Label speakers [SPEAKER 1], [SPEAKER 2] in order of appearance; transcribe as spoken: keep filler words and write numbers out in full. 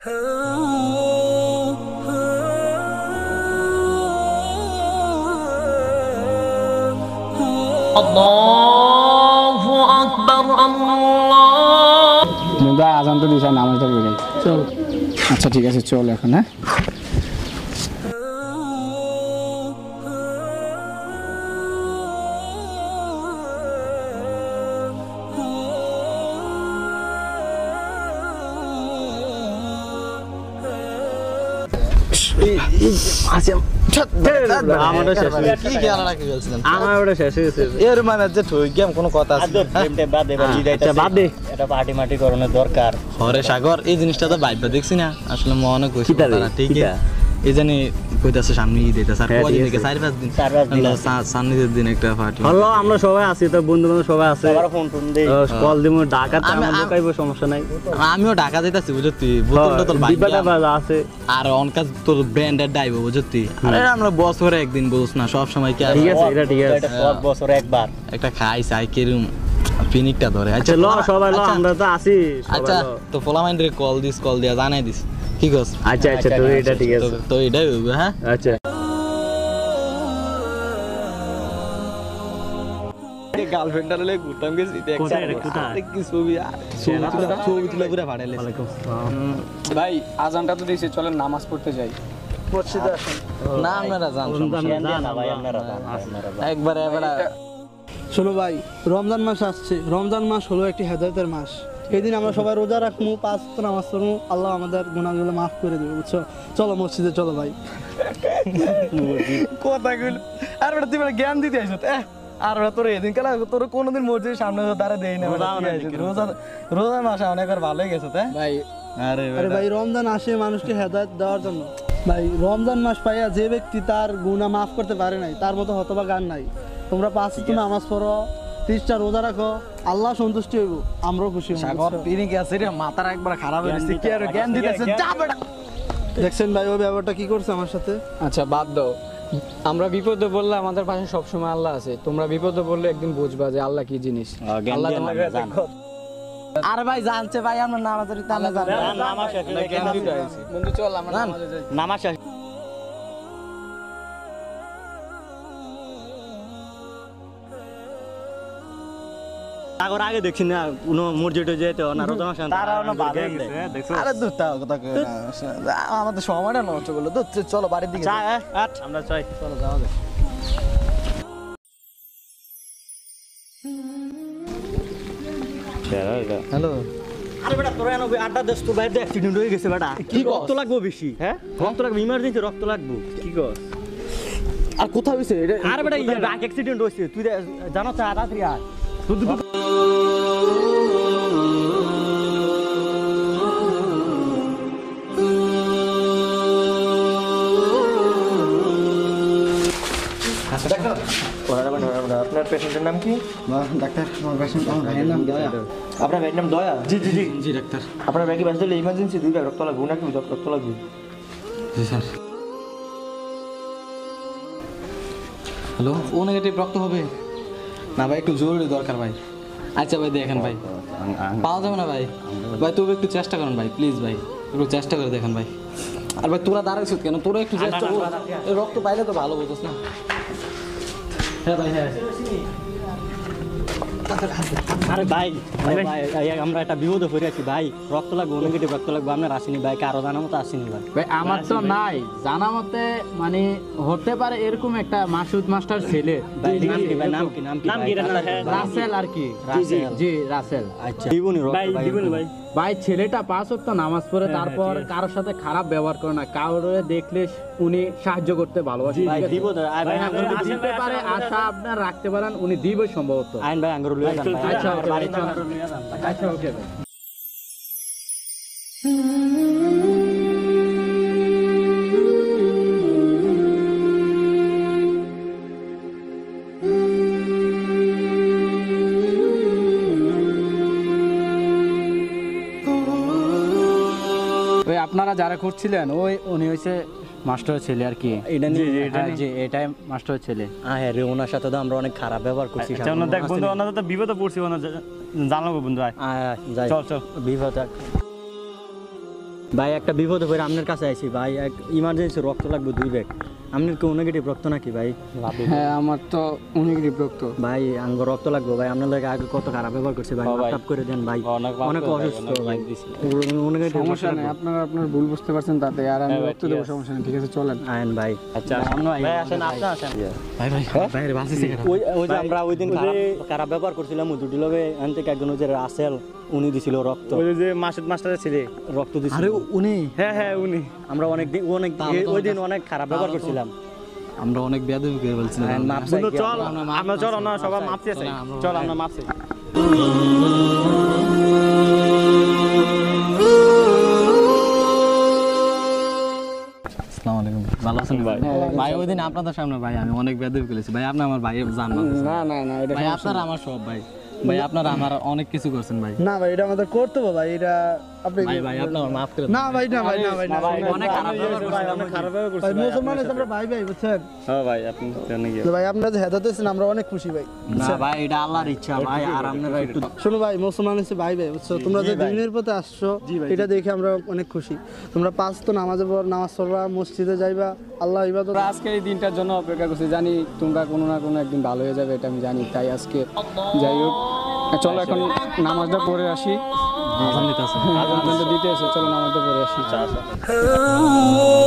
[SPEAKER 1] আল্লাহু আকবার আল্লাহ।
[SPEAKER 2] মুদা আজান তো দিছে, নামাজটা পড়ে যাই। চল। আচ্ছা ঠিক আছে, চল এখন। হ্যাঁ
[SPEAKER 3] সাগর এই জিনিসটা তো ভাইবা দেখছি না আসলে মনে করছি ঠিক এই জানি কইতাছে সামনে ঈদ এটা স্যার কয়দিন থেকে চার পাঁচ দিন সামনের দিন একটা পার্টি
[SPEAKER 4] হলো আমরা সবাই আছি, তো বন্ধু বান্ধব সবাই আছে, ফোন টোন দেই, কল দিমু, ঢাকাতে আমরা ঢুকাইবো, সমস্যা নাই।
[SPEAKER 3] আমিও ঢাকা যাইতাছি বুঝতি, বোতল টোতল
[SPEAKER 4] বাইবা আছে
[SPEAKER 3] আর অনকাজ তোর ব্র্যান্ডের ডাইবো বুঝতি। আরে আমরা বছরে একদিন বুঝছ না, সব সময় কি
[SPEAKER 4] ঠিক আছে, এটা ঠিক আছে, এটা সব বছরে একবার
[SPEAKER 3] একটা খাই চাই কেরম ফিনিকটা ধরে। আচ্ছা
[SPEAKER 4] ল সবাই ল, আমরা তো আছি।
[SPEAKER 3] আচ্ছা তো পোলা মাইন্ডরে কল দিস, কল দিয়া জানাই দিস, ঠিক আছে?
[SPEAKER 4] আচ্ছা আচ্ছা তো এটা ঠিক আছে,
[SPEAKER 3] তো এটাই হইবে। হ্যাঁ
[SPEAKER 4] আচ্ছা
[SPEAKER 3] গার্লফ্রেন্ডটার লয়ে ঘুরতাম গেছি, কি ছবি ছবি তুলে ঘুরে পাঠাইলে।
[SPEAKER 2] ভাই আজানটা তো দিয়েছে, চলেন নামাজ পড়তে যাই।
[SPEAKER 4] মসজিদে আসেন
[SPEAKER 3] না আপনারা যান,
[SPEAKER 4] না ভাই, আপনারা যান
[SPEAKER 3] একবার এবার।
[SPEAKER 5] শোনো ভাই, রমজান মাস আসছে। রমজান মাস হলো একটি হেদায়েতের মাস। এই দিন আমরা সবাই রোজা রাখবো, পাঁচ ওয়াক্ত নামাজ পড়বো, আল্লাহ আমাদের গুনাহগুলো মাফ করে দেবে, বুঝছো? চলো মসজিদে চলো ভাই।
[SPEAKER 6] কথা কইল আর বেটা তুই বেটা জ্ঞান দিতে আইছত। এহ আর বেটা তোর এদিন কালা তোর কোনোদিন মসজিদের সামনে দাঁড়া দেই না। রোজা রোজা মাস অনেক ভালো হয়ে গেছে তাই
[SPEAKER 5] ভাই।
[SPEAKER 6] আরে
[SPEAKER 5] আরে ভাই, রমজান আসে মানুষকে হেদায়েত দেওয়ার জন্য। ভাই রমজান মাস পাইয়া যে ব্যক্তি তার গুনাহ মাফ করতে পারে নাই, তার মতো হতভাগা আর নাই। তোমরা পাঁচ ওয়াক্ত নামাজ পড়ো, ত্রিশটা রোজা রাখো, আল্লাহ সন্তুষ্টি হইব, আমরাও খুশি হব।
[SPEAKER 6] সাগর পিনি কি আছে রে, মাথার একবার খারাপ হয়ে গেছে। কি আর জ্ঞান দিতেছে, যা বেটা।
[SPEAKER 5] দেখছেন ভাই ও ব্যাপারটা কি করছে আমার সাথে।
[SPEAKER 2] আচ্ছা বাদ দাও, আমরা বিপদে বললে আমাদের পাশে সবসময় আল্লাহ আছে। তোমরা বিপদে বললে একদিন বুঝবা যে আল্লাহ কি জিনিস। আল্লাহ তোমাকে
[SPEAKER 6] আরে ভাই জানছে ভাই, আমরা নামাজের তালা জানি
[SPEAKER 4] নামাজ শেষ হয়ে গেছে
[SPEAKER 2] বন্ধু, চল আমরা নামাজে যাই।
[SPEAKER 4] নামাজ শেষ। আগর আগে দেখছি না কোনো মসজিদে যেতে না, রোজা মাস তারা না বাধা গেছে দেখছো।
[SPEAKER 6] আরে দুটা কথা কই না, আমাদের সময়টা নষ্ট করলো। তো চলো বাড়ির দিকে
[SPEAKER 4] চা আট আমরা চাই, চলো যাওয়া যাক।
[SPEAKER 6] হ্যালো।
[SPEAKER 4] আরে বেটা তোরা এনো আড্ডা দেশ তো বাইরে অ্যাক্সিডেন্ট হয়ে গেছে বেটা। কি রক্ত লাগবে বেশি? হ্যাঁ রক্ত লাগবে, ইমার্জেন্সি রক্ত লাগবে। কি কর
[SPEAKER 6] আর কোথায় হইছে এটা?
[SPEAKER 4] আরে বেটা এই ব্যাক অ্যাক্সিডেন্ট হইছে, তুই জানো চা তাড়াতাড়ি আয়। তুই দুটো
[SPEAKER 6] আপনার পেশেন্টের নাম কি?
[SPEAKER 5] ডাক্তার, আমার পেশেন্ট, আমার ভাইয়ের নাম দয়া।
[SPEAKER 6] আপনার ভাইয়ের নাম দয়া?
[SPEAKER 4] জি জি জি জি ডাক্তার।
[SPEAKER 6] আপনার ভাইকে বাঁচতে হলে ইমার্জেন্সি দুই ব্যাগ রক্ত লাগবে, নাকি রক্ত লাগবে?
[SPEAKER 3] জি স্যার। হ্যালো, ও নেগেটিভ রক্ত হবে না ভাই, একটু জরুরি দরকার ভাই। আচ্ছা ভাই দেখেন ভাই, পাওয়া যাবে না ভাই। ভাই তবু একটু চেষ্টা করেন ভাই, প্লিজ ভাই একটু চেষ্টা করে দেখেন ভাই। আর ভাই তোরা দাঁড়াইছিস কেন? তোরা একটু চেষ্টা কর, এই রক্ত পাইলে তো ভালো বুঝছিস না। হ্যাঁ ভাই হ্যাঁ।
[SPEAKER 4] আরে ভাই ভাই আমরা একটা বিপদে পড়ে আছি ভাই, রক্ত লাগবে, নেগেটিভ রক্ত লাগবে। আপনার আসেনি ভাই, কারো জানা মতো আসেনি ভাই।
[SPEAKER 7] ভাই আমার তো নাই জানা মতে, মানে হতে পারে এরকম একটা মাসুদ মাস্টার ছেলে,
[SPEAKER 4] নাম কি ভাই? নাম কি? নাম কি? নাম কি?
[SPEAKER 7] রাসেল আর কি। জি রাসেল।
[SPEAKER 4] আচ্ছা দিবনি ভাই, দিবনি ভাই।
[SPEAKER 7] ভাই ছেলেটা পাঁচ ওয়াক্ত নামাজ পড়ে, তারপর কারোর সাথে খারাপ ব্যবহার করে না, কারোরে দেখলে উনি সাহায্য করতে ভালোবাসে।
[SPEAKER 4] ভাই দিব
[SPEAKER 7] দিতে পারে, আশা আপনার রাখতে পারেন, উনি দিবে সম্ভবত।
[SPEAKER 4] আইন ভাই আঙ্গুর লয়ে যান।
[SPEAKER 7] আচ্ছা বাড়ি চল। আচ্ছা ওকে ভাই। ওই আপনারা যারা করছিলেন ওই উনি হইছে মাস্টারের ছেলে আর কি।
[SPEAKER 4] এটা জি
[SPEAKER 7] জি এটাই মাস্টারের ছেলে।
[SPEAKER 4] হ্যাঁ রে, ওনার সাথে তো আমরা অনেক খারাপ ব্যবহার করছি।
[SPEAKER 8] দেখ বন্ধু, ওনাদের তো বিপদে পড়ছি, ওনার জানাবো বন্ধু।
[SPEAKER 4] চল চল বিপদ। ভাই একটা বিপদে পড়ে আপনার কাছে আইছি ভাই, এক ইমার্জেন্সি রক্ত লাগবে দুই ব্যাগ। আপনার কি নেগেটিভ রক্ত নাকি ভাই?
[SPEAKER 2] হ্যাঁ আমার তো নেগেটিভ রক্ত।
[SPEAKER 4] ভাই আঙ্গ রক্ত লাগবে ভাই, আপনার লাগে আগে কত খারাপ ব্যবহার করছে ভাই, মাফ করে দেন ভাই, অনেক অসুস্থ ভাই।
[SPEAKER 2] সমস্যা নেই, আপনারা আপনার ভুল বুঝতে পারছেন তাতে, আর আমি রক্ত দেবো, সমস্যা নেই, ঠিক আছে চলেন।
[SPEAKER 4] আয়েন ভাই।
[SPEAKER 8] আচ্ছা ভাই আসেন, আপনি আসেন
[SPEAKER 3] ভাই ভাই ভাই রে বাসে সিগারেট।
[SPEAKER 4] ওই ওই যে আমরা ওই দিন খারাপ খারাপ ব্যবহার করছিলাম, দুটি লগে এখান থেকে একজন ওই যে রাসেল উনি দিছিল রক্ত,
[SPEAKER 8] ওই যে মাসুদ মাস্টারের ছেলে
[SPEAKER 4] রক্ত দিছিল।
[SPEAKER 3] আরে উনি
[SPEAKER 8] হ্যাঁ হ্যাঁ উনি।
[SPEAKER 4] আমরা অনেক দিন অনেক ওই দিন অনেক খারাপ ব্যবহার করছিলাম,
[SPEAKER 3] আমরা অনেক বেয়াদবি করে বলছিলাম।
[SPEAKER 4] মাপ
[SPEAKER 8] বন্ধু চল আমরা চল আমরা সবাই মাপ চেয়েছি, চল আমরা মাপ চাই।
[SPEAKER 3] আসসালামু আলাইকুম, ভালো আছেন ভাই? ভাই ওই দিন আপনাদের সামনে ভাই আমি অনেক বেয়াদবি করেছি ভাই, আপনি আমার ভাই জান না।
[SPEAKER 2] না না না এটা
[SPEAKER 3] ভাই আপনারা আমার সব ভাই, ভাই আপনারা আমার অনেক কিছু করছেন ভাই।
[SPEAKER 5] না ভাই এটা আমাদের কর্তব্য ভাই, এটা আপনি
[SPEAKER 3] ভাই ভাই আপনি আমার মাফ করে দেন।
[SPEAKER 5] না ভাই না ভাই না ভাই না ভাই
[SPEAKER 3] অনেক খারাপ ব্যবহার করছি,
[SPEAKER 8] অনেক খারাপ ব্যবহার করছি
[SPEAKER 5] ভাই মুসলমান হিসেবে আমরা ভাই ভাই বুঝছেন
[SPEAKER 8] হ্যাঁ ভাই আপনি জানেন কি
[SPEAKER 5] তো ভাই আপনারা যে হেদায়েত দিয়েছেন আমরা অনেক খুশি ভাই।
[SPEAKER 3] না ভাই এটা আল্লাহর ইচ্ছা ভাই, আর আপনারা একটু
[SPEAKER 5] শোনো ভাই মুসলমান হিসেবে ভাই ভাই বুঝছো, তোমরা যে দিনের পথে আসছো এটা দেখে আমরা অনেক খুশি। তোমরা পাঁচ তো নামাজে পড় নামাজ পড়বা, মসজিদে যাইবা, আল্লাহ ইবাদত।
[SPEAKER 2] আমরা আজকে এই দিনটার জন্য অপেক্ষা করছি, জানি তোমরা কোনো না কোনো একদিন ভালো হয়ে যাবে, এটা আমি জানি, তাই আজকে যাই হোক চলো এখন নামাজটা পড়ে আসি।
[SPEAKER 3] আজান দিতে আছে।
[SPEAKER 2] আজানটা দিতে আছে, চলো নামাজটা পড়ে আসি।